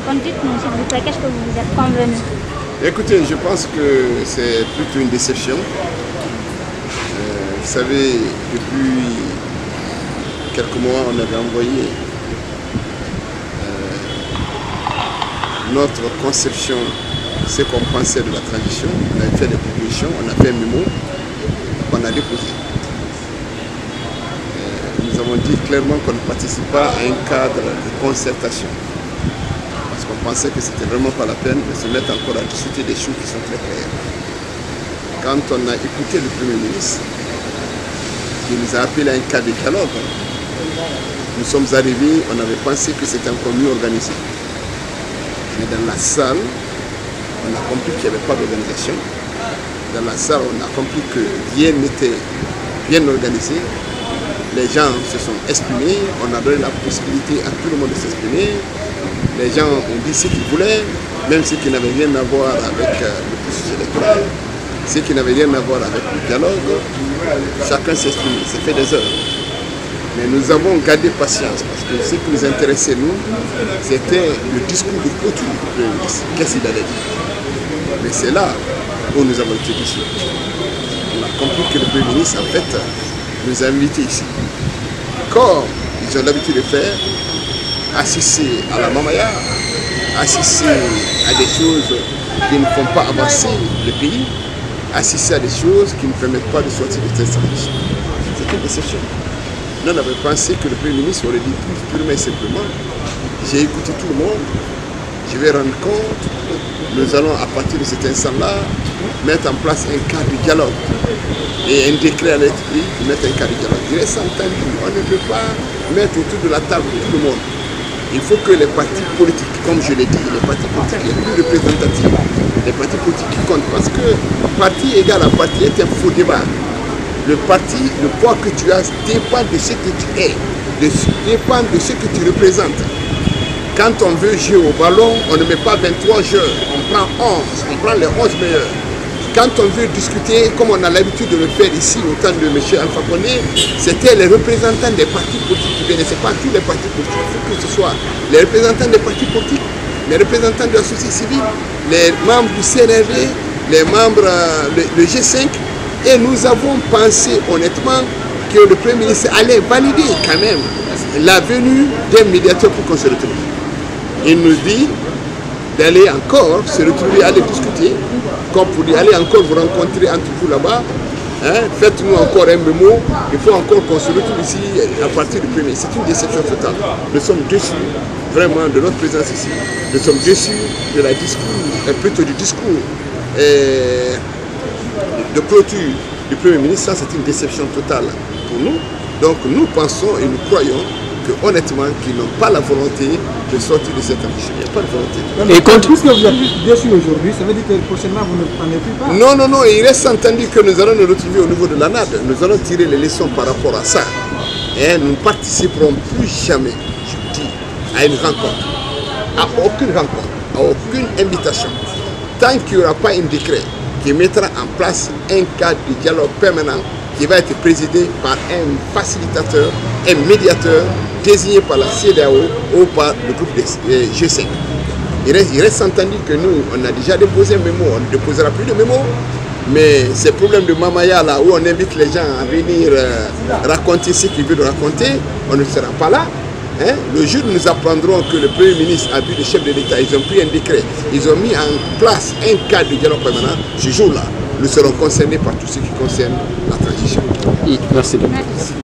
Donc dites-nous s'il vous plaît, qu'est-ce que vous êtes convenu? Écoutez, je pense que c'est plutôt une déception. Vous savez, depuis quelques mois, on avait envoyé notre conception, ce qu'on pensait de la transition. On avait fait des propositions, on a fait un mémo qu'on a déposé. Nous avons dit clairement qu'on ne participe pas à un cadre de concertation. Parce qu'on pensait que c'était vraiment pas la peine de se mettre encore à discuter des choses qui sont très claires. Quand on a écouté le Premier ministre, qui nous a appelé à un cadre de dialogue, nous sommes arrivés, on avait pensé que c'était encore mieux organisé. Mais dans la salle, on a compris qu'il n'y avait pas d'organisation. Dans la salle, on a compris que rien n'était bien organisé. Les gens se sont exprimés, on a donné la possibilité à tout le monde de s'exprimer. Les gens ont dit ce qu'ils voulaient, même ceux qui n'avaient rien à voir avec le processus électoral, ceux qui n'avaient rien à voir avec le dialogue. Chacun s'exprime, ça fait des heures. Mais nous avons gardé patience parce que ce qui nous intéressait, nous, c'était le discours de clôture du Premier ministre. Qu'est-ce qu'il allait dire? Mais c'est là où nous avons été déçus. On a compris que le Premier ministre, en fait, nous a invités ici. Comme ils ont l'habitude de faire, assister à la mamaya, assister à des choses qui ne font pas avancer le pays, assister à des choses qui ne permettent pas de sortir de cette transition. C'est une déception. Nous, on avait pensé que le Premier ministre aurait dit purement et simplement, j'ai écouté tout le monde, je vais rendre compte, nous allons à partir de cet instant-là mettre en place un cadre de dialogue et un décret à l'esprit de mettre un cadre de dialogue. Il reste entendu, on ne peut pas mettre autour de la table tout le monde. Il faut que les partis politiques, comme je l'ai dit, les partis politiques les plus représentatifs, les partis politiques qui comptent, parce que parti égal à parti est un faux débat. Le parti, le poids que tu as dépend de ce que tu es, dépend de ce que tu représentes. Quand on veut jouer au ballon, on ne met pas 23 joueurs, on prend 11, on prend les 11 meilleurs. Quand on veut discuter, comme on a l'habitude de le faire ici au temps de M. Alpha Condé, c'était les représentants des partis politiques qui venaient, ce n'est pas tous les partis politiques, il faut que ce soit les représentants des partis politiques, les représentants de la société civile, les membres du CNRD, les membres, le G5, et nous avons pensé honnêtement que le Premier ministre allait valider quand même la venue d'un médiateur pour qu'on se retrouve. Il nous dit d'aller encore se retrouver, aller discuter, comme pour dire, allez encore vous rencontrer entre vous là-bas, hein, faites-nous encore un mémo, il faut encore qu'on se retrouve ici à partir du premier. C'est une déception totale. Nous sommes déçus vraiment de notre présence ici. Nous sommes déçus de la discours, plutôt du discours de clôture du Premier ministre. Ça, c'est une déception totale pour nous. Donc nous pensons et nous croyons honnêtement, qu'ils n'ont pas la volonté de sortir de cette ambition. Il n'y a pas de volonté. Et quand puisque vous êtes déçu aujourd'hui, ça veut dire que prochainement vous ne prenez plus pas? Non, non, non, il reste entendu que nous allons nous retrouver au niveau de la NAD. Nous allons tirer les leçons par rapport à ça. Et nous ne participerons plus jamais, je dis, à une rencontre. À aucune rencontre, à aucune invitation. Tant qu'il n'y aura pas un décret qui mettra en place un cadre de dialogue permanent qui va être présidé par un facilitateur, un médiateur désigné par la CEDEAO ou par le groupe G5. Il reste entendu que nous, on a déjà déposé un mémo, on ne déposera plus de mémo, mais ces problèmes de Mamaya, là où on invite les gens à venir raconter ce qu'ils veulent raconter, on ne sera pas là. Hein? Le jour où nous apprendrons que le Premier ministre a vu le chef de l'État, ils ont pris un décret, ils ont mis en place un cadre de dialogue permanent, ce jour-là, nous serons concernés par tout ce qui concerne la transition. Merci.